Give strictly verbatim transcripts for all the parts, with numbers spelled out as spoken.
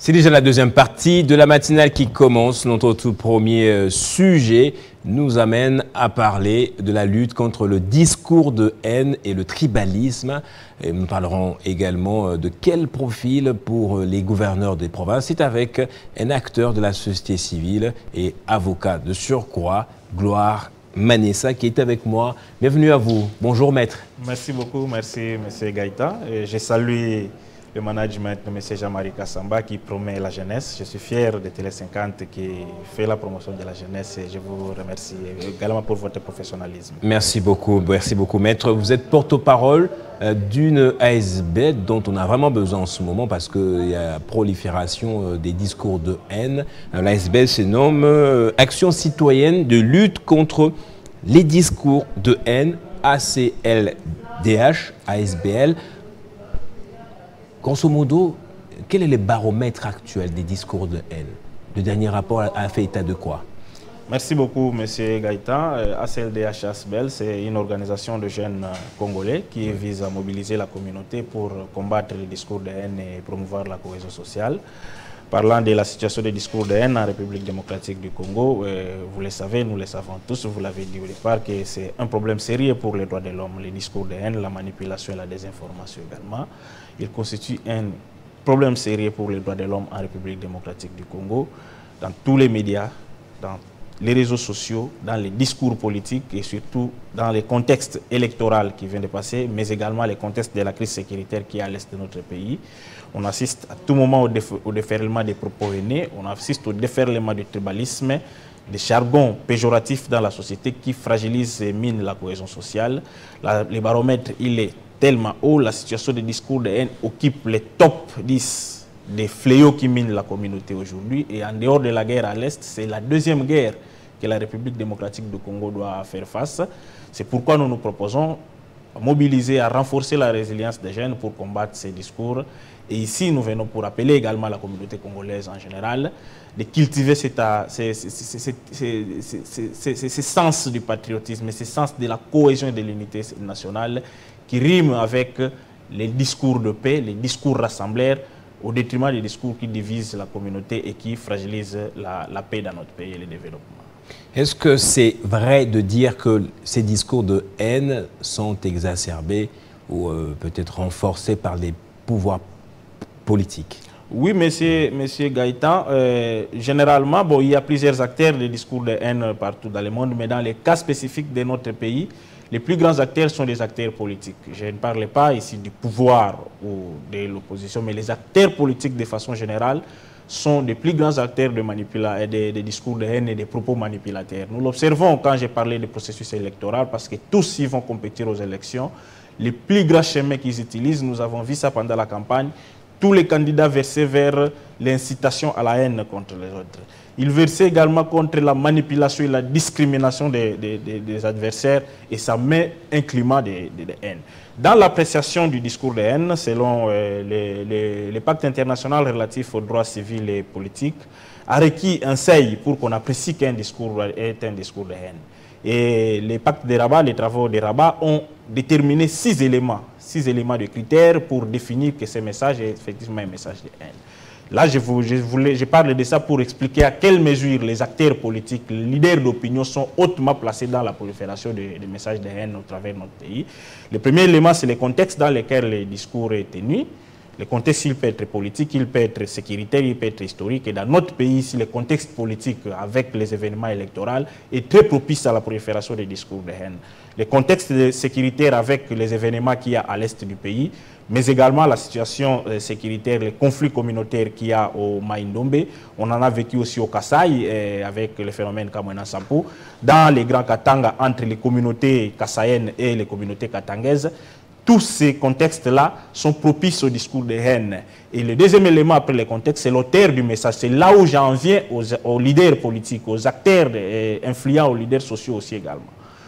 C'est déjà la deuxième partie de la matinale qui commence. Notre tout premier sujet nous amène à parler de la lutte contre le discours de haine et le tribalisme. Et nous parlerons également de quel profil pour les gouverneurs des provinces. C'est avec un acteur de la société civile et avocat de surcroît, Gloire Manessa, qui est avec moi. Bienvenue à vous. Bonjour maître. Merci beaucoup, merci M. Gaïta. Je salue le management de M. Jean-Marie Kassamba qui promet la jeunesse. Je suis fier de Télé cinquante qui fait la promotion de la jeunesse et je vous remercie également pour votre professionnalisme. Merci beaucoup, merci beaucoup maître. Vous êtes porte-parole d'une A S B dont on a vraiment besoin en ce moment parce qu'il y a prolifération des discours de haine. L'A S B se nomme Action citoyenne de lutte contre les discours de haine, A C L D H, A S B L. Grosso modo, quel est le baromètre actuel des discours de haine? Le dernier rapport a fait état de quoi? Merci beaucoup, M. Gaïta. A C L D H A S B L, c'est une organisation de jeunes congolais qui oui. vise à mobiliser la communauté pour combattre les discours de haine et promouvoir la cohésion sociale. Parlant de la situation des discours de haine en République démocratique du Congo, euh, vous le savez, nous le savons tous, vous l'avez dit au départ, que c'est un problème sérieux pour les droits de l'homme. Les discours de haine, la manipulation et la désinformation également. Il constitue un problème sérieux pour les droits de l'homme en République démocratique du Congo, dans tous les médias, dans les réseaux sociaux, dans les discours politiques et surtout dans les contextes électoraux qui viennent de passer, mais également les contextes de la crise sécuritaire qui est à l'est de notre pays. On assiste à tout moment au, déf au déferlement des propos haineux, on assiste au déferlement du tribalisme, des jargons péjoratifs dans la société qui fragilisent et minent la cohésion sociale. La, le baromètre, il est tellement haut, la situation des discours de haine occupe les top dix des fléaux qui minent la communauté aujourd'hui. Et en dehors de la guerre à l'Est, c'est la deuxième guerre que la République démocratique du Congo doit faire face. C'est pourquoi nous nous proposons à mobiliser, à renforcer la résilience des jeunes pour combattre ces discours. Et ici, nous venons pour appeler également la communauté congolaise en général de cultiver ce sens du patriotisme, ce sens de la cohésion et de l'unité nationale qui rime avec les discours de paix, les discours rassembleurs, au détriment des discours qui divisent la communauté et qui fragilisent la, la paix dans notre pays et le développement. Est-ce que c'est vrai de dire que ces discours de haine sont exacerbés ou euh, peut-être renforcés par les pouvoirs politiques? Oui, monsieur, monsieur Gaïtan, euh, généralement, bon, il y a plusieurs acteurs de discours de haine partout dans le monde, mais dans les cas spécifiques de notre pays, les plus grands acteurs sont des acteurs politiques. Je ne parle pas ici du pouvoir ou de l'opposition, mais les acteurs politiques de façon générale sont des plus grands acteurs de manipula des, des discours de haine et des propos manipulateurs. Nous l'observons quand j'ai parlé du processus électoral, parce que tous ils vont compétir aux élections. Les plus grands chemins qu'ils utilisent, nous avons vu ça pendant la campagne, tous les candidats versaient vers l'incitation à la haine contre les autres. Ils versaient également contre la manipulation et la discrimination des, des, des, des adversaires et ça met un climat de, de, de haine. Dans l'appréciation du discours de haine, selon euh, les, les, les pactes internationaux relatifs aux droits civils et politiques, a requis un seuil pour qu'on apprécie qu'un discours est un discours de haine. Et les pactes de Rabat, les travaux de Rabat ont déterminé six éléments, six éléments de critères pour définir que ce message est effectivement un message de haine. Là, je, vous, je, voulais, je parle de ça pour expliquer à quelle mesure les acteurs politiques, les leaders d'opinion sont hautement placés dans la prolifération de, de messages de haine au travers de notre pays. Le premier élément, c'est le contexte dans lequel le discours est tenu. Le contexte, il peut être politique, il peut être sécuritaire, il peut être historique. Et dans notre pays, si le contexte politique avec les événements électoraux est très propice à la prolifération des discours de haine. Le contexte sécuritaire avec les événements qu'il y a à l'est du pays, mais également la situation sécuritaire, les conflits communautaires qu'il y a au Maïndombe. On en a vécu aussi au Kasaï eh, avec le phénomène Kamwena Sampo. Dans les grands Katanga, entre les communautés kassaïennes et les communautés katangaises, tous ces contextes-là sont propices au discours de haine. Et le deuxième élément après le contexte, c'est l'auteur du message. C'est là où j'en viens aux, aux leaders politiques, aux acteurs eh, influents, aux leaders sociaux aussi également.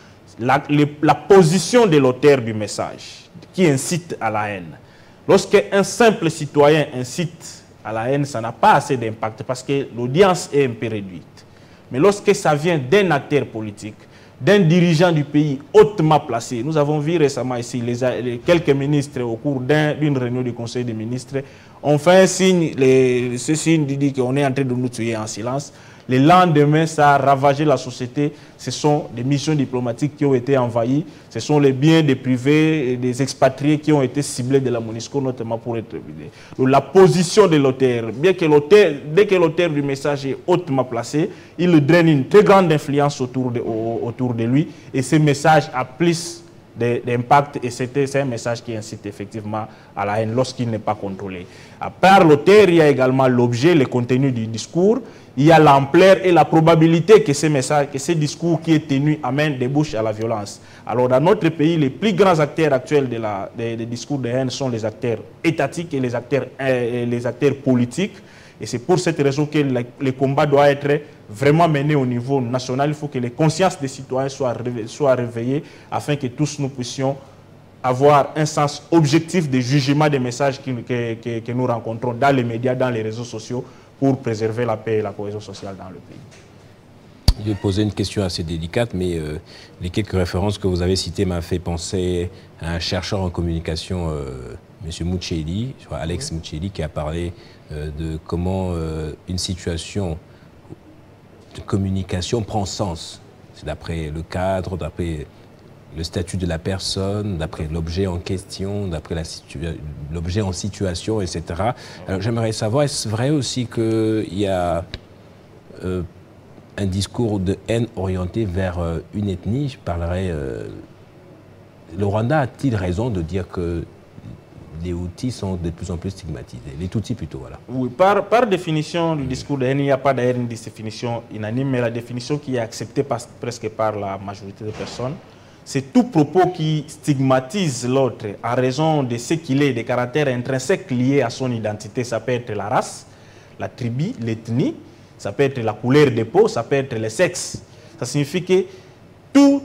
La, le, la position de l'auteur du message qui incite à la haine. Lorsqu'un simple citoyen incite à la haine, ça n'a pas assez d'impact parce que l'audience est un peu réduite. Mais lorsque ça vient d'un acteur politique, d'un dirigeant du pays hautement placé. Nous avons vu récemment ici les, les quelques ministres au cours d'une réunion du Conseil des ministres ont fait un signe, les, ce signe dit qu'on est en train de nous tuer en silence. Le lendemain, ça a ravagé la société. Ce sont des missions diplomatiques qui ont été envahies. Ce sont les biens des privés et des expatriés qui ont été ciblés de la MONUSCO, notamment pour être vidés. Donc, la position de l'auteur, bien que l'auteur, dès que l'auteur du message est hautement placé, il draine une très grande influence autour de, autour de lui. Et ce message a plus d'impact et c'est un message qui incite effectivement à la haine lorsqu'il n'est pas contrôlé. À part l'auteur, il y a également l'objet, le contenu du discours, il y a l'ampleur et la probabilité que ces messages, que ces discours qui est tenu amènent des bouches à la violence. Alors dans notre pays, les plus grands acteurs actuels de la, des, des discours de haine sont les acteurs étatiques et les acteurs, et les acteurs politiques. Et c'est pour cette raison que le, le combat doit être vraiment mené au niveau national. Il faut que les consciences des citoyens soient, soient réveillées afin que tous nous puissions avoir un sens objectif de jugement des messages que, que, que, que nous rencontrons dans les médias, dans les réseaux sociaux pour préserver la paix et la cohésion sociale dans le pays. Je vais poser une question assez délicate, mais euh, les quelques références que vous avez citées m'ont fait penser à un chercheur en communication, euh, M. Muccelli, Alex Muccelli, qui a parlé euh, de comment euh, une situation de communication prend sens. C'est d'après le cadre, d'après le statut de la personne, d'après l'objet en question, d'après l'objet en situation, et cetera. Alors j'aimerais savoir, est-ce vrai aussi qu'il y a euh, un discours de haine orienté vers euh, une ethnie? Je parlerai... Euh, le Rwanda a-t-il raison de dire que les Hutus sont de plus en plus stigmatisés? Les Tutsis plutôt, voilà. Oui, par, par définition du discours de haine, il n'y a pas d'ailleurs une définition unanime, mais la définition qui est acceptée par, presque par la majorité des personnes, c'est tout propos qui stigmatise l'autre en raison de ce qu'il est, des caractères intrinsèques liés à son identité. Ça peut être la race, la tribu, l'ethnie, ça peut être la couleur de peau, ça peut être le sexe. Ça signifie que toute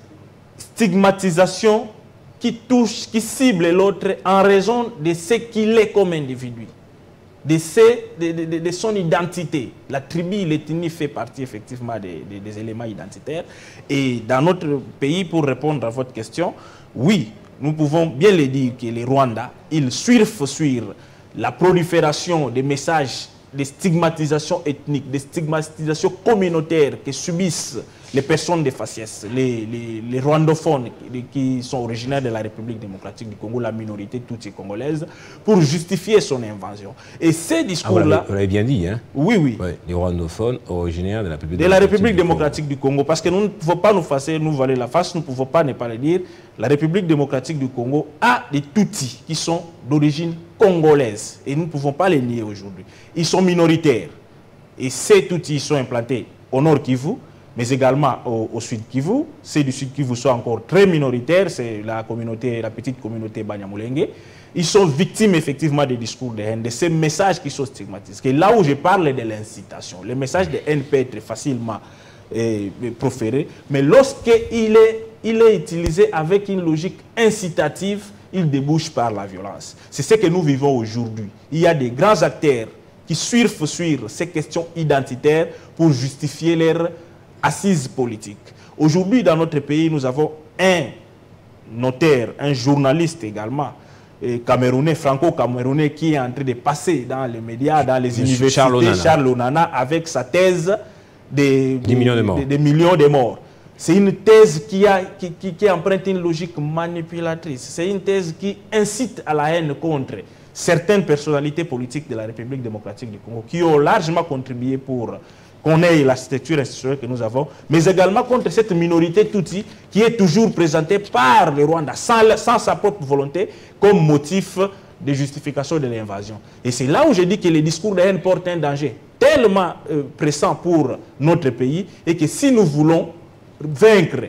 stigmatisation qui touche, qui cible l'autre en raison de ce qu'il est comme individu, de, ses, de, de, de son identité. La tribu, l'ethnie fait partie effectivement des, des, des éléments identitaires. Et dans notre pays, pour répondre à votre question, oui, nous pouvons bien le dire que les Rwandais, ils surfent sur la prolifération des messages de stigmatisation ethnique, de stigmatisation communautaire que subissent les personnes de faciès, les, les, les rwandophones qui sont originaires de la République démocratique du Congo, la minorité toute congolaise, pour justifier son invasion. Et ces discours-là... Ah, vous l'avez bien dit, hein? Oui, oui. Ouais, les rwandophones originaires de la République de démocratique, la République du, démocratique Congo. du Congo. Parce que nous ne pouvons pas nous faire nous voiler la face, nous ne pouvons pas ne pas le dire. La République démocratique du Congo a des Tutsis qui sont d'origine congolaise. Et nous ne pouvons pas les nier aujourd'hui. Ils sont minoritaires. Et ces Tutsis sont implantés au nord Kivu, mais également au, au sud Kivu. Ceux du sud Kivu sont encore très minoritaires, c'est la communauté, la petite communauté Banyamulenge. Ils sont victimes effectivement des discours de haine, de ces messages qui sont stigmatisés. Et là où je parle de l'incitation, le message de haine peut être facilement eh, proféré, mais lorsqu'il est, il est utilisé avec une logique incitative, il débouche par la violence. C'est ce que nous vivons aujourd'hui. Il y a des grands acteurs qui surfent sur ces questions identitaires pour justifier leur assise politique. Aujourd'hui, dans notre pays, nous avons un notaire, un journaliste également, camerounais, franco-camerounais, qui est en train de passer dans les médias, dans les Monsieur universités, Charles Onana. Charles Onana, avec sa thèse des, des, millions, de morts. Des, des millions de morts. C'est une thèse qui, a, qui, qui, qui emprunte une logique manipulatrice. C'est une thèse qui incite à la haine contre certaines personnalités politiques de la République démocratique du Congo, qui ont largement contribué pour qu'on ait la structure institutionnelle que nous avons, mais également contre cette minorité Tutsi qui est toujours présentée par le Rwanda, sans, sans sa propre volonté, comme motif de justification de l'invasion. Et c'est là où je dis que les discours de haine portent un danger tellement euh, pressant pour notre pays, et que si nous voulons vaincre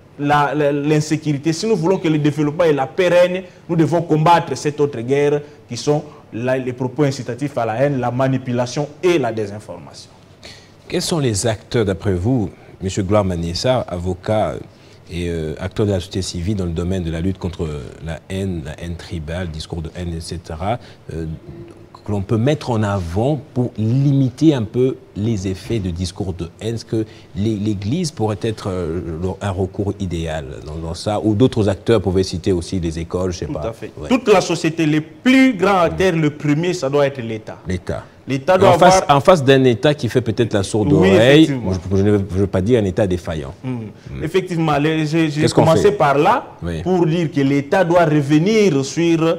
l'insécurité, si nous voulons que le développement et la paix règnent, nous devons combattre cette autre guerre qui sont la, les propos incitatifs à la haine, la manipulation et la désinformation. Quels sont les acteurs, d'après vous, M. Gloire Manessa, avocat et euh, acteur de la société civile dans le domaine de la lutte contre la haine, la haine tribale, discours de haine, et cetera, euh, que l'on peut mettre en avant pour limiter un peu les effets de discours de haine? Est-ce que l'Église pourrait être euh, un recours idéal dans, dans ça? Ou d'autres acteurs pouvaient citer aussi les écoles, je sais Tout pas. à fait. Ouais. Toute la société, les plus grands acteurs, le premier, ça doit être l'État. L'État. L'État doit en, avoir... face, en face d'un État qui fait peut-être la sourde Oui, oreille, je, je ne veux pas dire un État défaillant. Mmh. Mmh. Effectivement, j'ai qu commencé par là oui. pour dire que l'État doit revenir sur,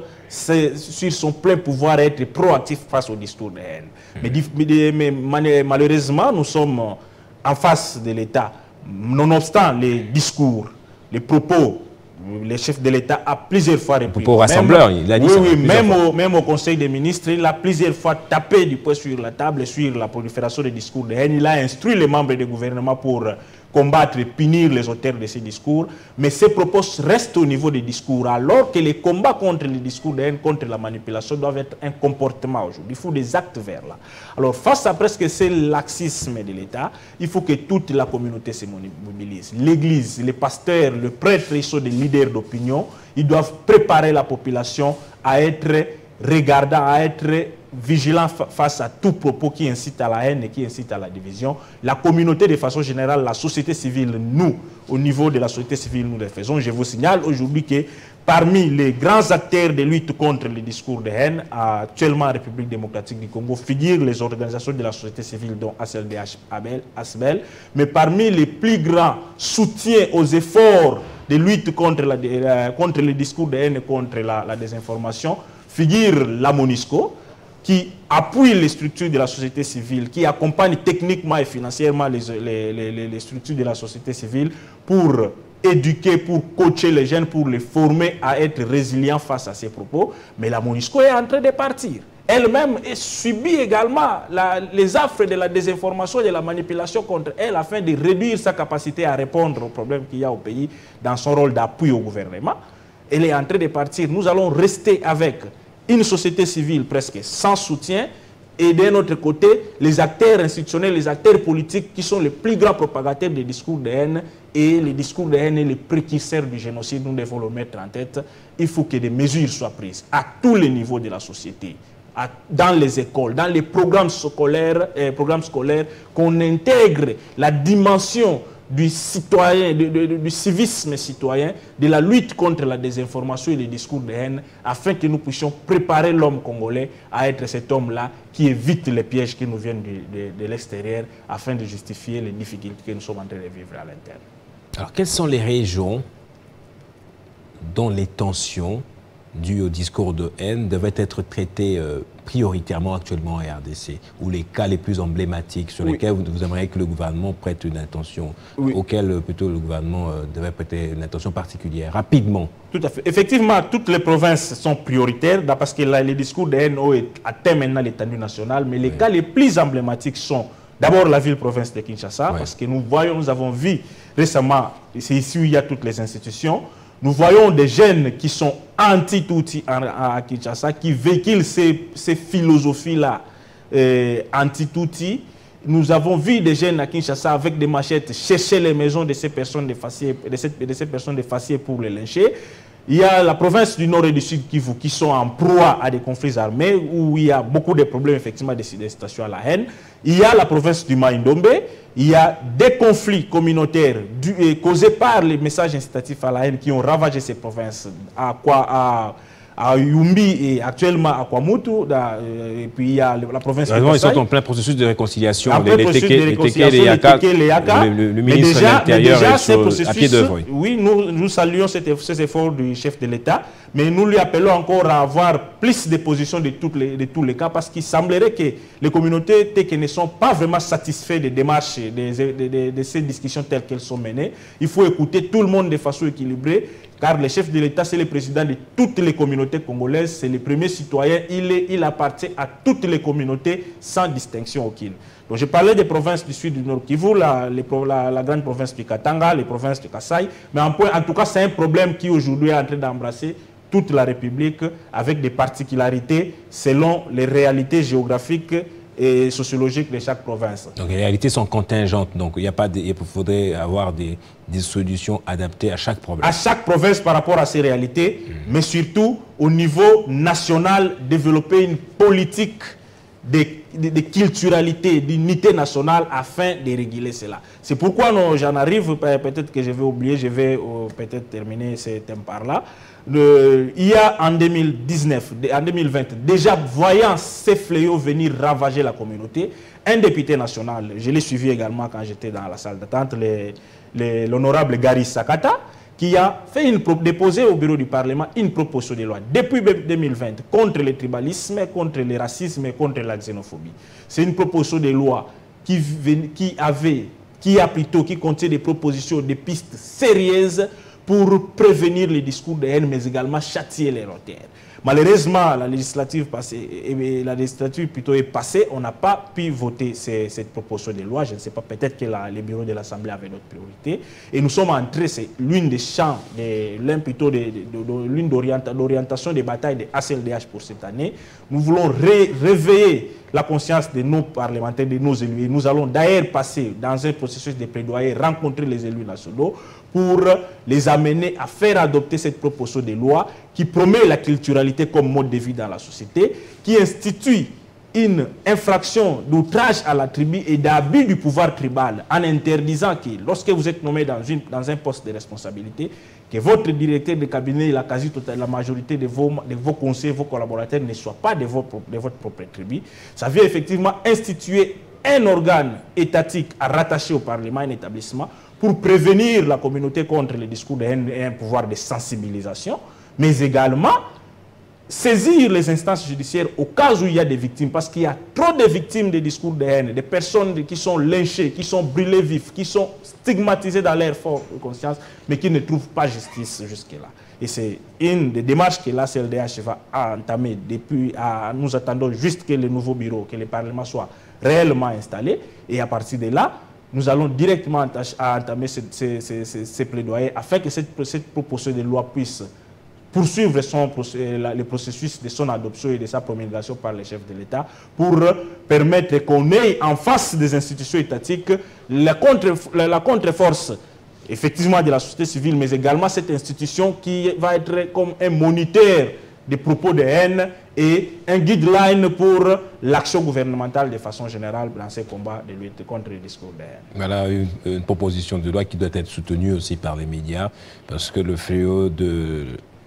sur son plein pouvoir et être proactif face au discours de haine. Mmh. Mais, mais malheureusement, nous sommes en face de l'État. Nonobstant les discours, les propos, le chef de l'État a plusieurs fois répondu. Pour rassembleur, il a dit oui, ça. Oui, même au, même au Conseil des ministres, il a plusieurs fois tapé du poing sur la table sur la prolifération des discours de haine. Il a instruit les membres du gouvernement pour combattre et punir les auteurs de ces discours. Mais ces propos restent au niveau des discours, alors que les combats contre les discours de haine, contre la manipulation, doivent être un comportement aujourd'hui. Il faut des actes vers là. Alors, face à presque ce laxisme de l'État, il faut que toute la communauté se mobilise. L'Église, les pasteurs, les prêtres, ils sont des leaders d'opinion. Ils doivent préparer la population à être regardant, à être vigilant face à tout propos qui incite à la haine et qui incite à la division. La communauté, de façon générale, la société civile, nous, au niveau de la société civile, nous le faisons. Je vous signale aujourd'hui que parmi les grands acteurs de lutte contre les discours de haine, actuellement en République démocratique du Congo, figurent les organisations de la société civile, dont A C L D H, A S B E L, mais parmi les plus grands soutiens aux efforts de lutte contre, la, euh, contre les discours de haine et contre la, la désinformation, figure la MONUSCO, qui appuie les structures de la société civile, qui accompagne techniquement et financièrement les, les, les, les structures de la société civile pour éduquer, pour coacher les jeunes, pour les former à être résilients face à ces propos. Mais la MONUSCO est en train de partir. Elle-même subit également la, les affres de la désinformation et de la manipulation contre elle afin de réduire sa capacité à répondre aux problèmes qu'il y a au pays dans son rôle d'appui au gouvernement. Elle est en train de partir. Nous allons rester avec une société civile presque sans soutien et d'un autre côté, les acteurs institutionnels, les acteurs politiques qui sont les plus grands propagateurs des discours de haine et les discours de haine et les précurseurs du génocide, nous devons le mettre en tête. Il faut que des mesures soient prises à tous les niveaux de la société, à, dans les écoles, dans les programmes scolaires, euh, programmes scolaires, qu'on intègre la dimension du citoyen, du, du, du civisme citoyen, de la lutte contre la désinformation et les discours de haine, afin que nous puissions préparer l'homme congolais à être cet homme-là qui évite les pièges qui nous viennent de, de, de l'extérieur, afin de justifier les difficultés que nous sommes en train de vivre à l'interne. Alors, quelles sont les régions dont les tensions dues au discours de haine devaient être traitées euh, prioritairement actuellement en R D C, ou les cas les plus emblématiques sur oui. lesquels vous, vous aimeriez que le gouvernement prête une attention, oui. auxquels plutôt le gouvernement euh, devait prêter une attention particulière, rapidement? Tout à fait. Effectivement, toutes les provinces sont prioritaires parce que là, les discours de haine ont atteint maintenant l'étendue nationale, mais les oui. cas les plus emblématiques sont d'abord la ville-province de Kinshasa, oui. parce que nous voyons, nous avons vu récemment, c'est ici où il y a toutes les institutions, nous voyons des jeunes qui sont anti-Tutsi à Kinshasa, qui véhiculent ces, ces philosophies-là euh, anti-Tutsi. Nous avons vu des jeunes à Kinshasa avec des machettes chercher les maisons de ces personnes défaciées, de ces, de ces personnes défaciées pour les lyncher. Il y a la province du Nord et du Sud Kivu qui sont en proie à des conflits armés où il y a beaucoup de problèmes effectivement de situations à la haine. Il y a la province du Maïndombe, il y a des conflits communautaires du, et causés par les messages incitatifs à la haine qui ont ravagé ces provinces à, à, à Yumbi et actuellement à Kwamutu. Et puis il y a la province de Ils sont en plein processus de réconciliation. En plein les processus de réconciliation, les Teke, les Yaka. Le, le, le ministre déjà, de l'Intérieur est sur, à pied d'œuvre. Oui, oui nous, nous saluons cet, ces efforts du chef de l'État, mais nous lui appelons encore à avoir plus de positions de, toutes les, de tous les cas parce qu'il semblerait que les communautés Teke ne sont pas vraiment satisfaits des démarches, de, de, de, de ces discussions telles qu'elles sont menées. Il faut écouter tout le monde de façon équilibrée. Car le chef de l'État, c'est le président de toutes les communautés congolaises, c'est le premier citoyen, il, est, il appartient à toutes les communautés sans distinction aucune. Donc je parlais des provinces du sud du Nord Kivu, la, les, la, la grande province du Katanga, les provinces de Kasaï, mais en, point, en tout cas c'est un problème qui aujourd'hui est en train d'embrasser toute la République avec des particularités selon les réalités géographiques et sociologique de chaque province. Donc les réalités sont contingentes, donc il y a pas de, il faudrait avoir des, des solutions adaptées à chaque province. À chaque province par rapport à ces réalités, mmh. mais surtout au niveau national, développer une politique de, de, de culturalité, d'unité nationale afin de réguler cela. C'est pourquoi j'en arrive, peut-être que je vais oublier, je vais euh, peut-être terminer ce thème par là. Le, il y a en deux mille dix-neuf, en deux mille vingt, déjà voyant ces fléaux venir ravager la communauté, un député national, je l'ai suivi également quand j'étais dans la salle d'attente, l'honorable Gary Sakata, qui a fait une, déposé au bureau du Parlement une proposition de loi depuis deux mille vingt contre le tribalisme, contre le racisme et contre la xénophobie. C'est une proposition de loi qui, qui avait, qui a plutôt, qui contient des propositions, des pistes sérieuses pour prévenir les discours de haine, mais également châtier les auteurs. Malheureusement, la législative, passée, la législature plutôt est passée, on n'a pas pu voter ces, cette proposition de loi. Je ne sais pas, peut-être que la, les bureaux de l'Assemblée avaient d'autres priorités. Et nous sommes entrés, c'est l'une des champs, l'un plutôt de, de, de, l'une d'orientation des batailles de A C L D H pour cette année. Nous voulons ré, réveiller la conscience de nos parlementaires, de nos élus. Nous allons d'ailleurs passer dans un processus de plaidoyer, rencontrer les élus nationaux pour les amener à faire adopter cette proposition de loi qui promet la culturalité comme mode de vie dans la société, qui institue une infraction d'outrage à la tribu et d'abus du pouvoir tribal en interdisant que lorsque vous êtes nommé dans, une, dans un poste de responsabilité, que votre directeur de cabinet et la quasi-totale, la majorité de vos, de vos conseillers, vos collaborateurs ne soient pas de, vos, de votre propre tribu. Ça vient effectivement instituer un organe étatique à rattacher au Parlement, un établissement, pour prévenir la communauté contre les discours de haine et un pouvoir de sensibilisation, mais également saisir les instances judiciaires au cas où il y a des victimes, parce qu'il y a trop de victimes des discours de haine, des personnes qui sont lynchées, qui sont brûlées vives, qui sont stigmatisées dans leur forte conscience, mais qui ne trouvent pas justice jusque-là. Et c'est une des démarches que l'A C L D H va entamer depuis, à, nous attendons juste que le nouveau bureau, que le Parlement soit réellement installé, et à partir de là, nous allons directement entamer ces, ces, ces, ces plaidoyers afin que cette, cette proposition de loi puisse poursuivre son, le processus de son adoption et de sa promulgation par les chefs de l'État pour permettre qu'on ait en face des institutions étatiques la contre-force la contre effectivement de la société civile, mais également cette institution qui va être comme un moniteur des propos de haine et un guideline pour l'action gouvernementale de façon générale dans ces combats de lutte contre les discours de haine. Voilà une, une proposition de loi qui doit être soutenue aussi par les médias, parce que le fléau de...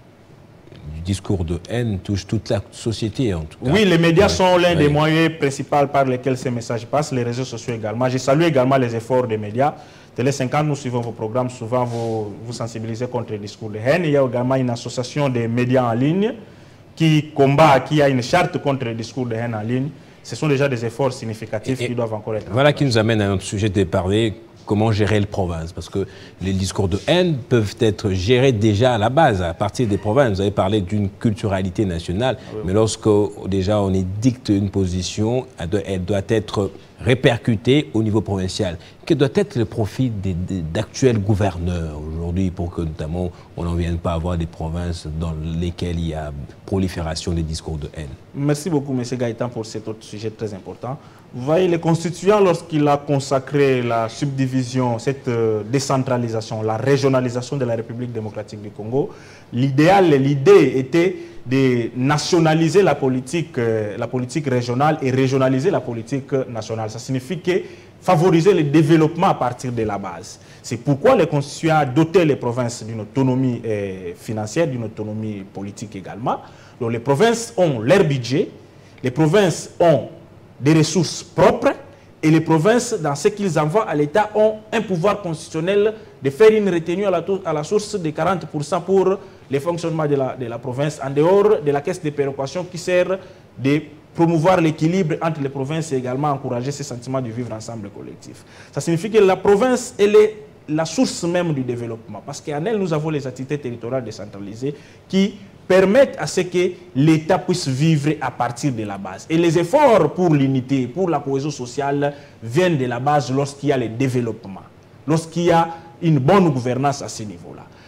du discours de haine touche toute la société en tout cas. Oui, les médias ouais. sont l'un ouais. des moyens principaux par lesquels ces messages passent, les réseaux sociaux également. Je salue également les efforts des médias. Télé cinquante, nous suivons vos programmes, souvent vous, vous sensibilisez contre les discours de haine. Il y a également une association des médias en ligne qui combat, qui a une charte contre les discours de haine en ligne. Ce sont déjà des efforts significatifs et, qui doivent encore être... Voilà qui nous amène à notre sujet de parler comment gérer les provinces, parce que les discours de haine peuvent être gérés déjà à la base, à partir des provinces. Vous avez parlé d'une culturalité nationale, oui, mais lorsque déjà on édicte une position, elle doit, elle doit être répercutée au niveau provincial. Quel doit être le profit d'actuels gouverneurs aujourd'hui pour que notamment on n'en vienne pas à avoir des provinces dans lesquelles il y a prolifération des discours de haine? Merci beaucoup, M. Gaëtan, pour cet autre sujet très important. Vous voyez, le constituant, lorsqu'il a consacré la subdivision, cette euh, décentralisation, la régionalisation de la République démocratique du Congo, l'idéal, l'idée était de nationaliser la politique, euh, la politique régionale et régionaliser la politique nationale. Ça signifie que favoriser le développement à partir de la base. C'est pourquoi le constituant a doté les provinces d'une autonomie euh, financière, d'une autonomie politique également. Donc les provinces ont leur budget, les provinces ont des ressources propres et les provinces, dans ce qu'ils envoient à l'État, ont un pouvoir constitutionnel de faire une retenue à la, à la source de quarante pour cent pour le fonctionnement de la, de la province, en dehors de la caisse de péréquation qui sert de promouvoir l'équilibre entre les provinces et également encourager ce sentiment de vivre ensemble collectif. Ça signifie que la province, elle est la source même du développement, parce qu'en elle, nous avons les entités territoriales décentralisées qui permettent à ce que l'État puisse vivre à partir de la base. Et les efforts pour l'unité, pour la cohésion sociale, viennent de la base lorsqu'il y a le développement, lorsqu'il y a une bonne gouvernance à ce niveau-là.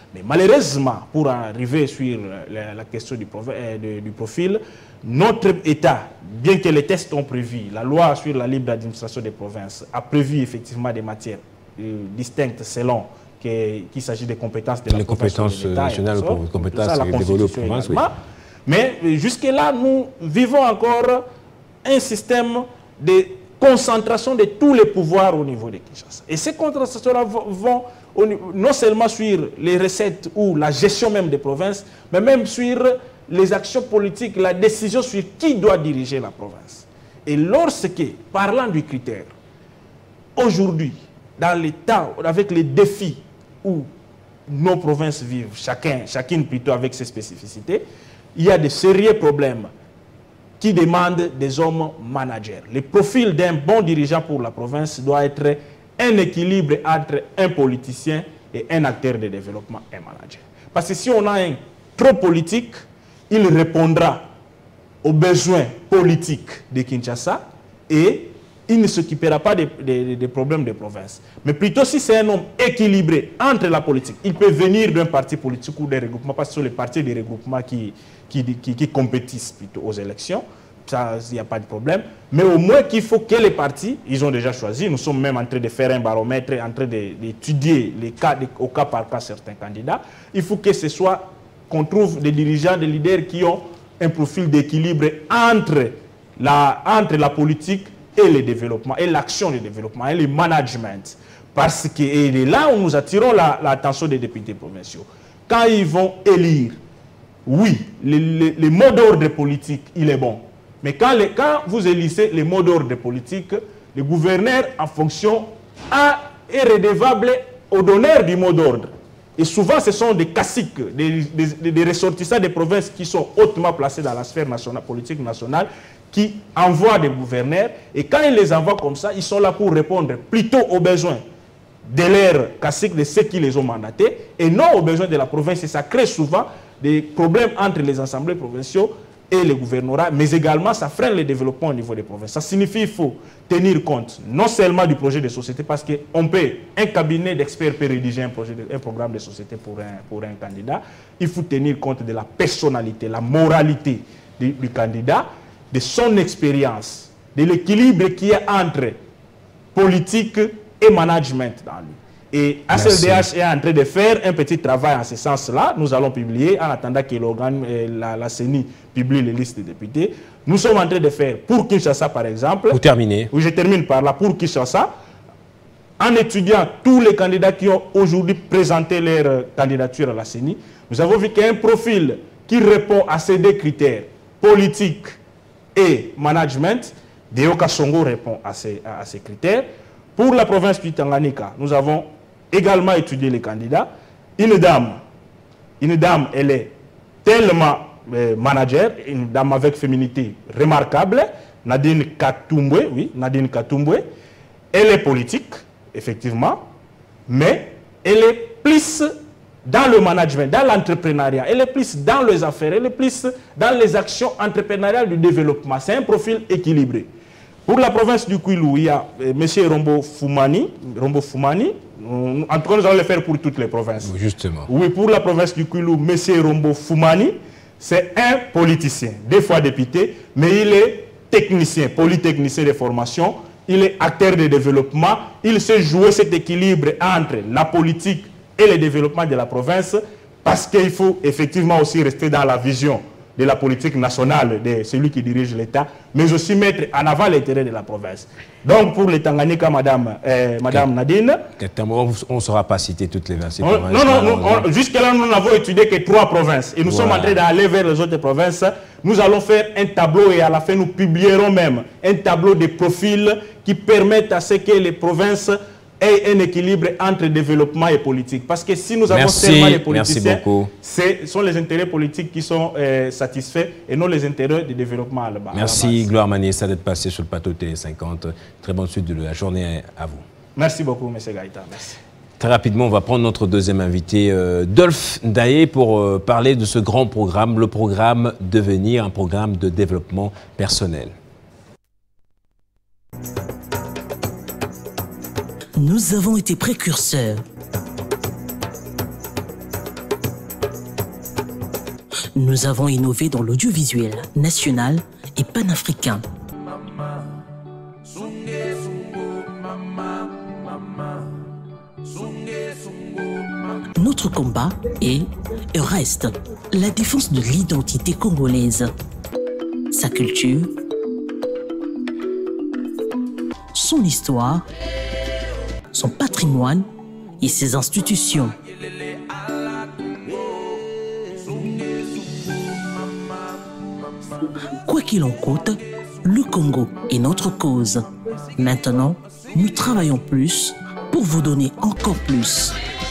Mais malheureusement, pour arriver sur la, la question du, euh, de, du profil, notre État, bien que les tests ont prévu, la loi sur la libre administration des provinces a prévu effectivement des matières euh, distinctes selon qu'il s'agit des compétences de la les compétences nationales ou les compétences dévolues aux provinces. Oui. Mais jusque-là, nous vivons encore un système de concentration de tous les pouvoirs au niveau de Kinshasa. Et ces concentrations-là vont non seulement sur les recettes ou la gestion même des provinces, mais même sur les actions politiques, la décision sur qui doit diriger la province. Et lorsque, parlant du critère, aujourd'hui, dans l'État, avec les défis où nos provinces vivent, chacun, chacune plutôt avec ses spécificités, il y a de sérieux problèmes qui demandent des hommes managers. Le profil d'un bon dirigeant pour la province doit être un équilibre entre un politicien et un acteur de développement, un manager. Parce que si on a un trop politique, il répondra aux besoins politiques de Kinshasa et il ne s'occupera pas des, des, des problèmes de province. Mais plutôt si c'est un homme équilibré entre la politique, il peut venir d'un parti politique ou des regroupements, parce que ce sont les partis des regroupements qui, qui, qui, qui compétissent plutôt aux élections. Ça, il n'y a pas de problème. Mais au moins qu'il faut que les partis, ils ont déjà choisi, nous sommes même en train de faire un baromètre, en train d'étudier les cas, de, au cas par cas certains candidats. Il faut que ce soit qu'on trouve des dirigeants, des leaders qui ont un profil d'équilibre entre la, entre la politique et le développement, et l'action du développement, et le management. Parce que et là où nous attirons l'attention la, des députés provinciaux. Quand ils vont élire, oui, le, le, le mot d'ordre politique, il est bon. Mais quand, les, quand vous élisez les mots d'ordre politique, le gouverneur, en fonction, a, est redevable au donneur du mot d'ordre. Et souvent, ce sont des caciques, des, des, des ressortissants des provinces qui sont hautement placés dans la sphère nationale, politique nationale, qui envoient des gouverneurs. Et quand ils les envoient comme ça, ils sont là pour répondre plutôt aux besoins de leurs caciques, de ceux qui les ont mandatés, et non aux besoins de la province. Et ça crée souvent des problèmes entre les assemblées provinciaux et les gouvernorats, mais également ça freine le développement au niveau des provinces. Ça signifie qu'il faut tenir compte non seulement du projet de société, parce qu'on peut, un cabinet d'experts peut rédiger un, projet de, un programme de société pour un, pour un candidat. Il faut tenir compte de la personnalité, la moralité du, du candidat, de son expérience, de l'équilibre qu'il y a entre politique et management dans lui. Et A C L D H est en train de faire un petit travail en ce sens-là. Nous allons publier, en attendant que l'organe, la, la C E N I publie les listes des députés. Nous sommes en train de faire, pour Kinshasa par exemple... Pour terminer. Oui, je termine par là. Pour Kinshasa, en étudiant tous les candidats qui ont aujourd'hui présenté leur candidature à la C E N I, nous avons vu qu'il y a un profil qui répond à ces deux critères, politique et management. Deoka Songo répond à ces, à ces critères. Pour la province du Tanganyika, nous avons également étudié les candidats. Une dame, une dame, elle est tellement euh, manager, une dame avec féminité remarquable, Nadine Katumbwe, oui, Nadine Katumbwe. Elle est politique, effectivement, mais elle est plus dans le management, dans l'entrepreneuriat, elle est plus dans les affaires, elle est plus dans les actions entrepreneuriales du développement. C'est un profil équilibré. Pour la province du Kwilu, il y a euh, M. Rombo Fumani, Rombo Fumani. Euh, en tout cas, nous allons le faire pour toutes les provinces. Justement. Oui, pour la province du Kwilu, M. Rombo Fumani, c'est un politicien, deux fois député, mais il est technicien, polytechnicien de formation, il est acteur de développement, il sait jouer cet équilibre entre la politique et le développement de la province, parce qu'il faut effectivement aussi rester dans la vision de la politique nationale de celui qui dirige l'État, mais aussi mettre en avant l'intérêt de la province. Donc pour les Tanganyika, Madame, euh, Madame Nadine... On ne saura pas citer toutes les vingt-six on, provinces. Non, non, jusque-là, nous n'avons étudié que trois provinces. Et nous voilà. sommes en train d'aller vers les autres provinces. Nous allons faire un tableau et à la fin, nous publierons même un tableau de profils qui permettent à ce que les provinces et un équilibre entre développement et politique. Parce que si nous avons merci, seulement les politiciens, ce sont les intérêts politiques qui sont euh, satisfaits et non les intérêts du développement à la base. Merci Gloire Maniessa d'être passé sur le plateau de Télé cinquante. Très bonne suite de la journée à vous. Merci beaucoup, M. Gaïta. Merci. Très rapidement, on va prendre notre deuxième invité, euh, Dolph Ndaye, pour euh, parler de ce grand programme, le programme Devenir, un programme de développement personnel. Nous avons été précurseurs. nous avons innové dans l'audiovisuel national et panafricain. Notre combat est et reste la défense de l'identité congolaise, sa culture, son histoire, son patrimoine et ses institutions. Quoi qu'il en coûte, le Congo est notre cause. Maintenant, nous travaillons plus pour vous donner encore plus.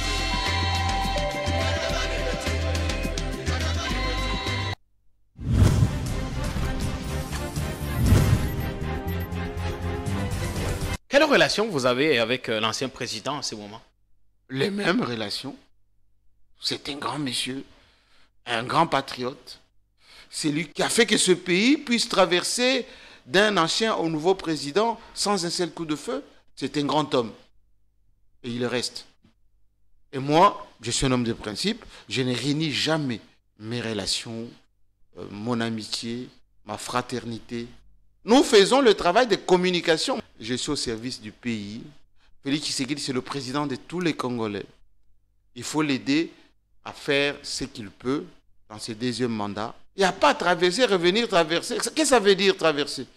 Quelle relation vous avez avec l'ancien président en ce moment? Les mêmes relations. C'est un grand monsieur, un grand patriote. C'est lui qui a fait que ce pays puisse traverser d'un ancien au nouveau président sans un seul coup de feu. C'est un grand homme. Et il reste. Et moi, je suis un homme de principe. Je ne réunis jamais mes relations, euh, mon amitié, ma fraternité. Nous faisons le travail de communication. Je suis au service du pays. Félix Tshisekedi, c'est le président de tous les Congolais. Il faut l'aider à faire ce qu'il peut dans ses deuxième mandats. Il n'y a pas à traverser, revenir traverser. Qu'est-ce que ça veut dire traverser?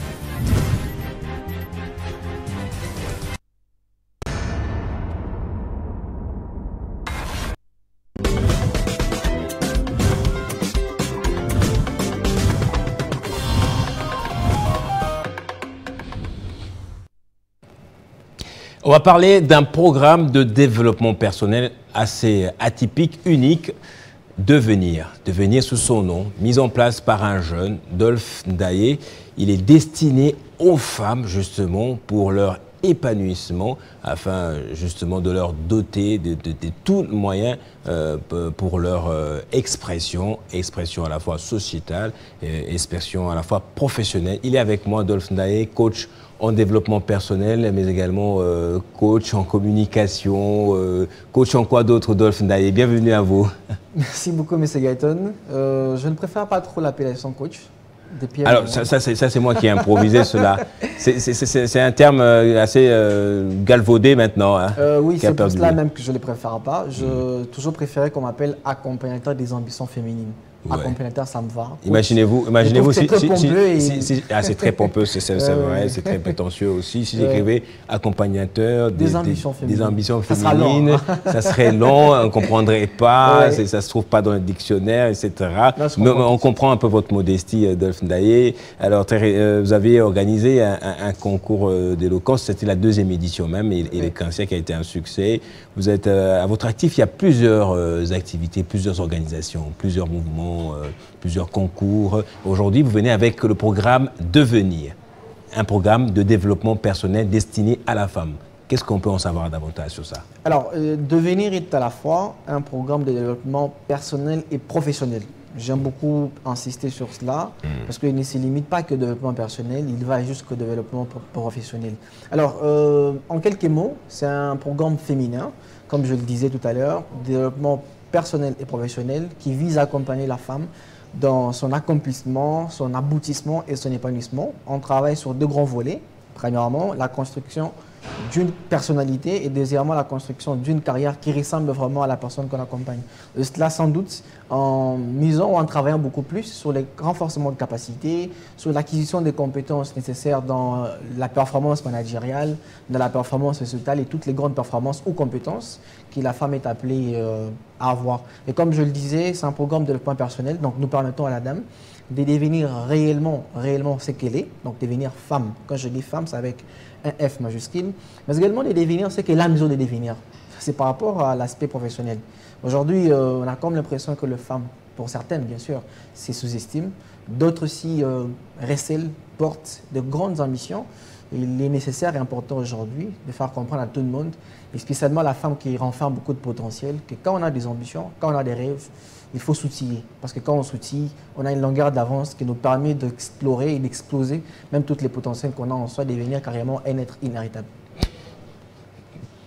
On va parler d'un programme de développement personnel assez atypique, unique, Devenir. Devenir sous son nom, mis en place par un jeune, Dolph Ndaye. Il est destiné aux femmes, justement, pour leur épanouissement, afin justement de leur doter de, de, de tout moyen euh, pour leur euh, expression, expression à la fois sociétale et expression à la fois professionnelle. Il est avec moi, Dolph Ndaye, coach en développement personnel, mais également euh, coach en communication, euh, coach en quoi d'autre, Dolph Ndaye. Bienvenue à vous. Merci beaucoup, M. Gayton. Euh, je ne préfère pas trop l'appellation coach. Depuis Alors, ça, ça c'est moi qui ai improvisé cela. C'est un terme assez euh, galvaudé maintenant. Hein, euh, oui, c'est pour cela même que je ne le préfère pas. Je mmh. toujours préféré qu'on m'appelle accompagnateur des ambitions féminines. Ouais. Accompagnateur, ça me va. Imaginez-vous, imaginez-vous si, si, si, et... si, si ah, c'est très pompeux, c'est euh, vrai, c'est très prétentieux aussi. Si j'écrivais accompagnateur des, des, ambitions des, des ambitions féminines, ça, ça serait long, on ne comprendrait pas, ouais. ça ne se trouve pas dans le dictionnaire, et cetera. Non, Mais on comprend un peu votre modestie, Dolph Ndaye. Alors, euh, vous avez organisé un, un, un concours d'éloquence, c'était la deuxième édition même, et, et le cancer qui a été un succès. Vous êtes euh, à votre actif, il y a plusieurs euh, activités, plusieurs organisations, plusieurs mouvements. Euh, plusieurs concours. Aujourd'hui, vous venez avec le programme Devenir, un programme de développement personnel destiné à la femme. Qu'est-ce qu'on peut en savoir davantage sur ça? Alors, euh, Devenir est à la fois un programme de développement personnel et professionnel. J'aime beaucoup insister sur cela, mmh. parce qu'il ne se limite pas que au développement personnel, il va jusqu'au développement professionnel. Alors, euh, en quelques mots, c'est un programme féminin, comme je le disais tout à l'heure, développement personnel et professionnel qui vise à accompagner la femme dans son accomplissement, son aboutissement et son épanouissement. On travaille sur deux grands volets. Premièrement, la construction d'une personnalité et deuxièmement, la construction d'une carrière qui ressemble vraiment à la personne qu'on accompagne. Et cela, sans doute, en misant ou en travaillant beaucoup plus sur les renforcements de capacités, sur l'acquisition des compétences nécessaires dans la performance managériale, dans la performance sociétale et toutes les grandes performances ou compétences que la femme est appelée euh, à avoir. Et comme je le disais, c'est un programme de développement personnel, donc nous permettons à la dame de devenir réellement, réellement ce qu'elle est, donc devenir femme. Quand je dis femme, c'est avec un F majuscule, mais également de devenir ce qu'elle a besoin de devenir. C'est par rapport à l'aspect professionnel. Aujourd'hui, euh, on a comme l'impression que les femmes, pour certaines bien sûr, se sous-estiment. D'autres aussi euh, recèlent, portent de grandes ambitions. Il est nécessaire et important aujourd'hui de faire comprendre à tout le monde, et spécialement la femme qui renferme beaucoup de potentiel, que quand on a des ambitions, quand on a des rêves, il faut s'outiller. Parce que quand on s'outille, on a une longueur d'avance qui nous permet d'explorer et d'exploser même toutes les potentiels qu'on a en soi, devenir carrément un être inhéritable.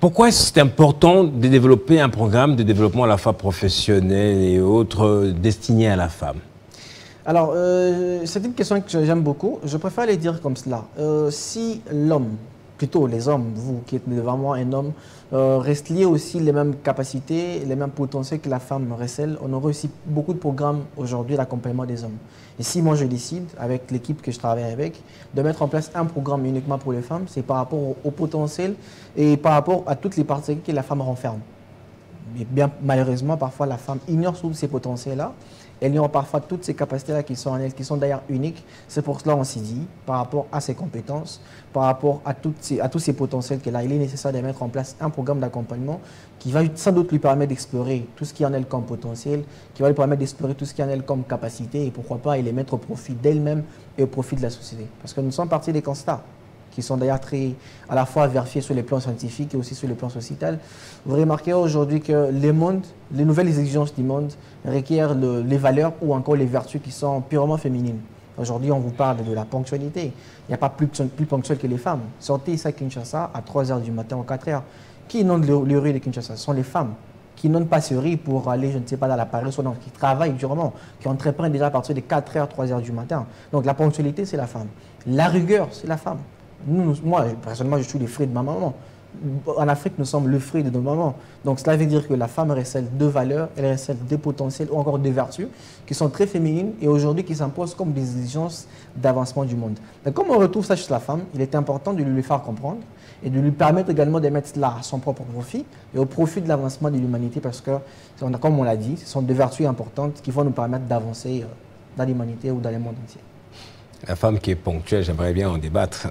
Pourquoi est-ce que c'est important de développer un programme de développement à la fois professionnel et autres euh, destiné à la femme? Alors, euh, c'est une question que j'aime beaucoup. Je préfère les dire comme cela. Euh, si l'homme, plutôt les hommes, vous qui êtes devant moi un homme, euh, reste lié aussi les mêmes capacités, les mêmes potentiels que la femme recèle, on aurait aussi beaucoup de programmes aujourd'hui d'accompagnement des hommes. Et si moi je décide, avec l'équipe que je travaille avec, de mettre en place un programme uniquement pour les femmes, c'est par rapport au, au potentiel et par rapport à toutes les parties que la femme renferme. Mais bien malheureusement, parfois la femme ignore tous ces potentiels-là. Elle ignore parfois toutes ces capacités-là qui sont en elle, qui sont d'ailleurs uniques. C'est pour cela qu'on s'est dit, par rapport à ses compétences, par rapport à, toutes ces, à tous ces potentiels qu'elle a, il est nécessaire de mettre en place un programme d'accompagnement qui va sans doute lui permettre d'explorer tout ce qui est en elle comme potentiel, qui va lui permettre d'explorer tout ce qui est en elle comme capacité et pourquoi pas et les mettre au profit d'elle-même et au profit de la société. Parce que nous sommes partis des constats qui sont d'ailleurs très à la fois vérifiés sur les plans scientifiques et aussi sur les plans sociétal. Vous remarquez aujourd'hui que les mondes, les nouvelles exigences du monde requièrent le, les valeurs ou encore les vertus qui sont purement féminines. Aujourd'hui, on vous parle de la ponctualité. Il n'y a pas plus, plus ponctuel que les femmes. Sortez ici à Kinshasa à trois heures du matin ou quatre heures. Qui inonde le, le riz de Kinshasa? Ce sont les femmes qui n'ont pas ce riz pour aller, je ne sais pas, dans la Paris, soit qui travaillent durement, qui entreprennent déjà à partir de quatre heures, trois heures du matin. Donc la ponctualité, c'est la femme. La rigueur, c'est la femme. Nous, nous, moi, personnellement, je suis le fruit de ma maman. En Afrique, nous sommes le fruit de nos mamans. Donc, cela veut dire que la femme recèle deux valeurs, elle recèle des potentiels ou encore des vertus qui sont très féminines et aujourd'hui qui s'imposent comme des exigences d'avancement du monde. Donc, comme on retrouve ça chez la femme, il est important de lui faire comprendre et de lui permettre également de mettre cela à son propre profit et au profit de l'avancement de l'humanité parce que, comme on l'a dit, ce sont des vertus importantes qui vont nous permettre d'avancer dans l'humanité ou dans le monde entier. La femme qui est ponctuelle, j'aimerais bien en débattre.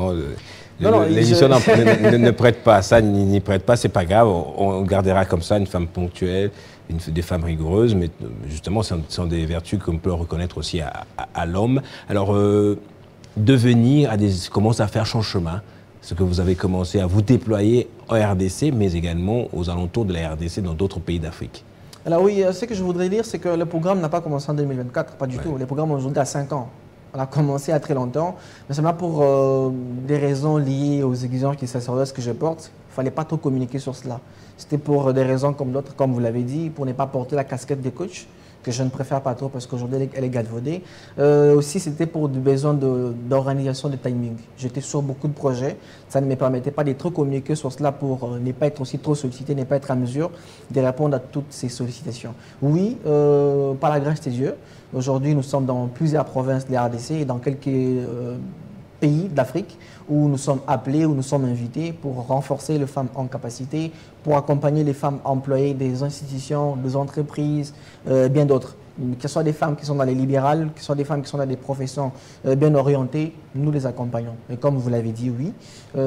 L'émission je... ne, ne, ne prête pas à ça, n'y prête pas, c'est pas grave. On gardera comme ça une femme ponctuelle, une, des femmes rigoureuses, mais justement, ce sont, sont des vertus qu'on peut reconnaître aussi à, à, à l'homme. Alors, euh, devenir, à des, commence à faire son chemin, ce que vous avez commencé à vous déployer en R D C, mais également aux alentours de la R D C dans d'autres pays d'Afrique. Alors oui, ce que je voudrais dire, c'est que le programme n'a pas commencé en deux mille vingt-quatre, pas du ouais. tout. Le programme aujourd'hui a cinq ans. On a commencé à très longtemps, mais seulement pour euh, des raisons liées aux exigences qui sacerdotes que je porte. Il ne fallait pas trop communiquer sur cela. C'était pour des raisons comme d'autres, comme vous l'avez dit, pour ne pas porter la casquette de coach, que je ne préfère pas trop parce qu'aujourd'hui elle est galvaudée. Euh, aussi, c'était pour des besoins d'organisation de, de timing. J'étais sur beaucoup de projets. Ça ne me permettait pas de trop communiquer sur cela pour euh, ne pas être aussi trop sollicité, ne pas être à mesure de répondre à toutes ces sollicitations. Oui, euh, par la grâce de Dieu, aujourd'hui nous sommes dans plusieurs provinces de la R D C et dans quelques euh, pays d'Afrique où nous sommes appelés, où nous sommes invités pour renforcer les femmes en capacité, pour accompagner les femmes employées des institutions, des entreprises, euh, bien d'autres. Que ce soit des femmes qui sont dans les libérales, que ce soit des femmes qui sont dans des professions euh, bien orientées, nous les accompagnons. Et comme vous l'avez dit, oui,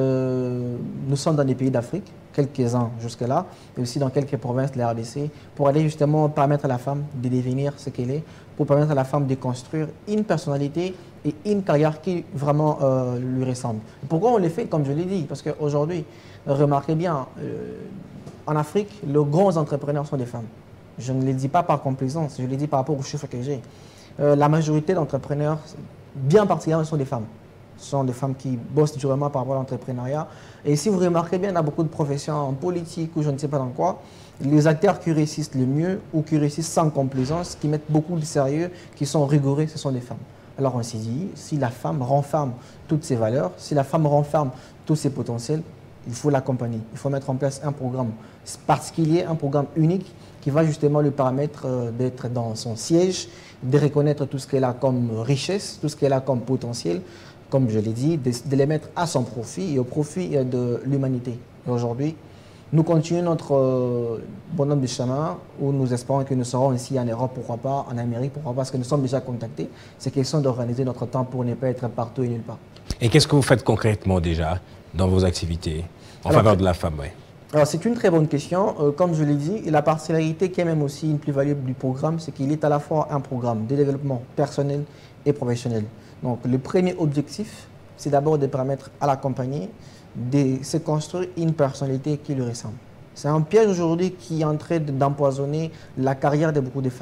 euh, nous sommes dans des pays d'Afrique, quelques-uns jusque-là, et aussi dans quelques provinces de la R D C, pour aller justement permettre à la femme de devenir ce qu'elle est, pour permettre à la femme de construire une personnalité et une carrière qui vraiment euh, lui ressemble. Pourquoi on le fait, comme je l'ai dit? Parce qu'aujourd'hui, remarquez bien, euh, en Afrique, les grands entrepreneurs sont des femmes. Je ne le dis pas par complaisance, je le dis par rapport aux chiffres que j'ai. Euh, la majorité d'entrepreneurs, bien particulièrement, sont des femmes. Ce sont des femmes qui bossent durement par rapport à l'entrepreneuriat. Et si vous remarquez bien, dans beaucoup de professions en politique ou je ne sais pas dans quoi, les acteurs qui réussissent le mieux ou qui réussissent sans complaisance, qui mettent beaucoup de sérieux, qui sont rigoureux, ce sont des femmes. Alors on s'est dit, si la femme renferme toutes ses valeurs, si la femme renferme tous ses potentiels, il faut l'accompagner. Il faut mettre en place un programme particulier, un programme unique qui va justement lui permettre euh, d'être dans son siège, de reconnaître tout ce qu'elle a comme richesse, tout ce qu'elle a comme potentiel, comme je l'ai dit, de, de les mettre à son profit et au profit de l'humanité. Aujourd'hui, nous continuons notre euh, bonhomme de chemin où nous espérons que nous serons ici en Europe, pourquoi pas, en Amérique, pourquoi pas, parce que nous sommes déjà contactés. C'est question d'organiser notre temps pour ne pas être partout et nulle part. Et qu'est-ce que vous faites concrètement déjà dans vos activités en Alors, faveur de la femme? Ouais. Alors c'est une très bonne question. Euh, comme je l'ai dit, la particularité qui est même aussi une plus-value du programme, c'est qu'il est à la fois un programme de développement personnel et professionnel. Donc le premier objectif, c'est d'abord de permettre à la compagnie de se construire une personnalité qui lui ressemble. C'est un piège aujourd'hui qui est en train d'empoisonner la carrière de beaucoup de femmes.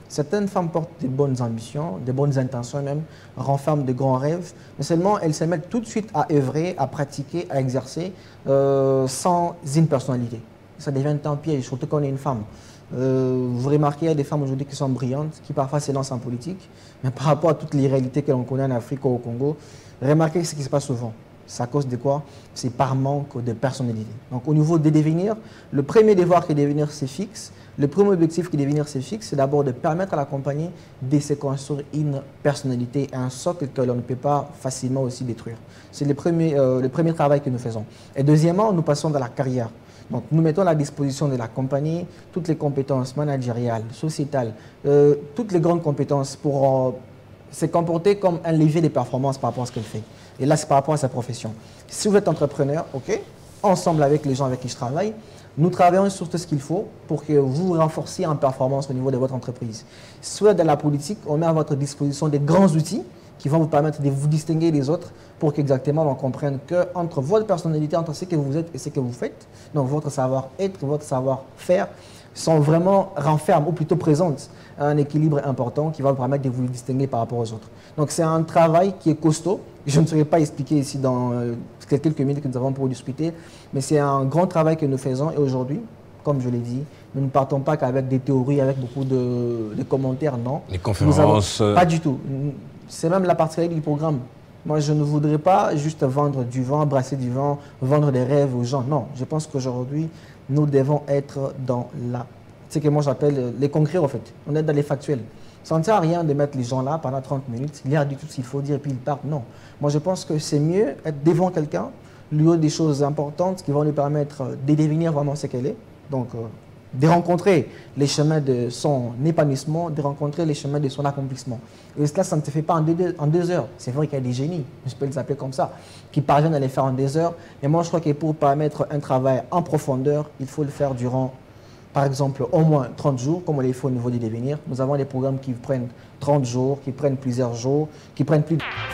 Certaines femmes portent des bonnes ambitions, des bonnes intentions même, renferment de grands rêves, mais seulement elles se mettent tout de suite à œuvrer, à pratiquer, à exercer euh, sans une personnalité. Ça devient un piège, surtout quand on est une femme. Euh, vous remarquez, il y a des femmes aujourd'hui qui sont brillantes, qui parfois se lancent en politique, mais par rapport à toutes les réalités que l'on connaît en Afrique ou au Congo, remarquez ce qui se passe souvent. C'est à cause de quoi? C'est par manque de personnalité. Donc au niveau des devenirs, le premier devoir que devenir se fixe, le premier objectif que devenir se fixe, c'est d'abord de permettre à la compagnie de se construire une personnalité, un socle que l'on ne peut pas facilement aussi détruire. C'est le premier, euh, le premier travail que nous faisons. Et deuxièmement, nous passons dans la carrière. Donc nous mettons à la disposition de la compagnie toutes les compétences managériales, sociétales, euh, toutes les grandes compétences pour euh, se comporter comme un levier de performance par rapport à ce qu'elle fait. Et là, c'est par rapport à sa profession. Si vous êtes entrepreneur, ok, ensemble avec les gens avec qui je travaille, nous travaillons sur tout ce qu'il faut pour que vous renforciez en performance au niveau de votre entreprise. Si vous êtes dans la politique, on met à votre disposition des grands outils qui vont vous permettre de vous distinguer des autres pour qu'exactement on comprenne qu'entre votre personnalité, entre ce que vous êtes et ce que vous faites, donc votre savoir-être, votre savoir-faire, sont vraiment renferment ou plutôt présentent un équilibre important qui va vous permettre de vous distinguer par rapport aux autres. Donc c'est un travail qui est costaud. Je ne saurais pas expliquer ici dans euh, quelques minutes que nous avons pour discuter, mais c'est un grand travail que nous faisons et aujourd'hui, comme je l'ai dit, nous ne partons pas qu'avec des théories, avec beaucoup de, de commentaires, non. Les conférences... Avons, pas du tout. C'est même la particularité du programme. Moi, je ne voudrais pas juste vendre du vent, brasser du vent, vendre des rêves aux gens. Non, je pense qu'aujourd'hui, nous devons être dans la... ce que moi j'appelle les concrets, en fait. On est dans les factuels. Ça ne sert à rien de mettre les gens là pendant trente minutes, leur dire tout ce qu'il faut dire et puis ils partent. Non. Moi, je pense que c'est mieux être devant quelqu'un, lui dire des choses importantes qui vont lui permettre de devenir vraiment ce qu'elle est. Donc, euh, de rencontrer les chemins de son épanouissement, de rencontrer les chemins de son accomplissement. Et cela, ça ne se fait pas en deux, en deux heures. C'est vrai qu'il y a des génies, je peux les appeler comme ça, qui parviennent à les faire en deux heures. Mais moi, je crois que pour permettre un travail en profondeur, il faut le faire durant, par exemple, au moins trente jours, comme on les fait au niveau du devenir. Nous avons des programmes qui prennent trente jours, qui prennent plusieurs jours, qui prennent plus de...